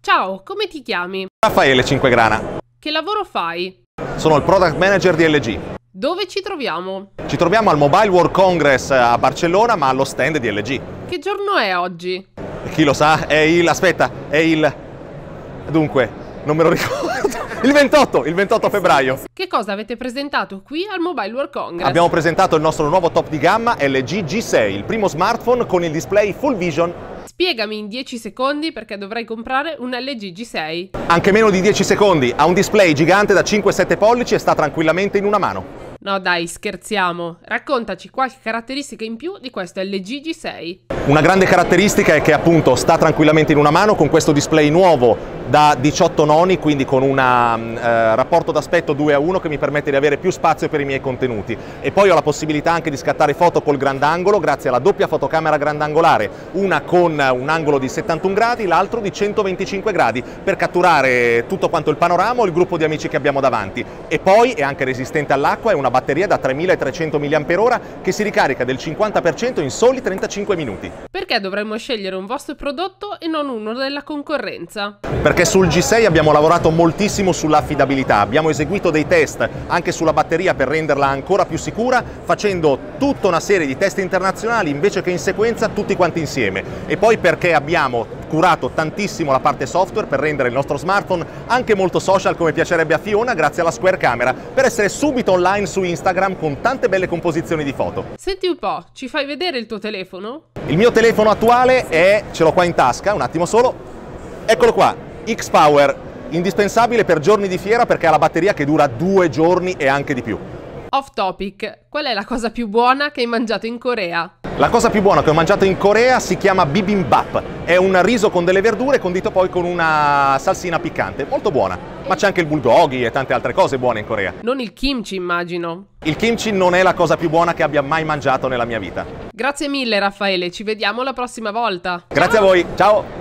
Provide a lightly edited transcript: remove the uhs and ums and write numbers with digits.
Ciao, come ti chiami? Raffaele Cinquegrana. Che lavoro fai? Sono il product manager di LG. Dove ci troviamo? Ci troviamo al Mobile World Congress a Barcellona, ma allo stand di LG. Che giorno è oggi? Chi lo sa? Dunque, non me lo ricordo. Il 28 febbraio. Che cosa avete presentato qui al Mobile World Congress? Abbiamo presentato il nostro nuovo top di gamma LG G6, il primo smartphone con il display Full Vision. Spiegami in 10 secondi perché dovrei comprare un LG G6. Anche meno di 10 secondi, ha un display gigante da 5-7 pollici e sta tranquillamente in una mano. No dai, scherziamo. Raccontaci qualche caratteristica in più di questo LG G6. Una grande caratteristica è che appunto sta tranquillamente in una mano con questo display nuovo da 18 noni, quindi con un rapporto d'aspetto 2:1 che mi permette di avere più spazio per i miei contenuti. E poi ho la possibilità anche di scattare foto col grandangolo grazie alla doppia fotocamera grandangolare, una con un angolo di 71 gradi, l'altro di 125 gradi, per catturare tutto quanto il panorama o il gruppo di amici che abbiamo davanti. E poi è anche resistente all'acqua, è una batteria da 3300 mAh che si ricarica del 50% in soli 35 minuti. Perché dovremmo scegliere un vostro prodotto e non uno della concorrenza? Perché sul G6 abbiamo lavorato moltissimo sull'affidabilità, abbiamo eseguito dei test anche sulla batteria per renderla ancora più sicura, facendo tutta una serie di test internazionali invece che in sequenza tutti quanti insieme. E poi perché abbiamo curato tantissimo la parte software per rendere il nostro smartphone anche molto social, come piacerebbe a Fiona, grazie alla Square Camera, per essere subito online su Instagram con tante belle composizioni di foto. Senti un po', ci fai vedere il tuo telefono? Il mio telefono attuale ce l'ho qua in tasca, un attimo solo, eccolo qua, X-Power, indispensabile per giorni di fiera perché ha la batteria che dura 2 giorni e anche di più. Off topic, qual è la cosa più buona che hai mangiato in Corea? La cosa più buona che ho mangiato in Corea si chiama bibimbap, è un riso con delle verdure condito poi con una salsina piccante, molto buona, ma c'è anche il bulgogi e tante altre cose buone in Corea. Non il kimchi, immagino. Il kimchi non è la cosa più buona che abbia mai mangiato nella mia vita. Grazie mille Raffaele, ci vediamo la prossima volta. Grazie a voi, ciao!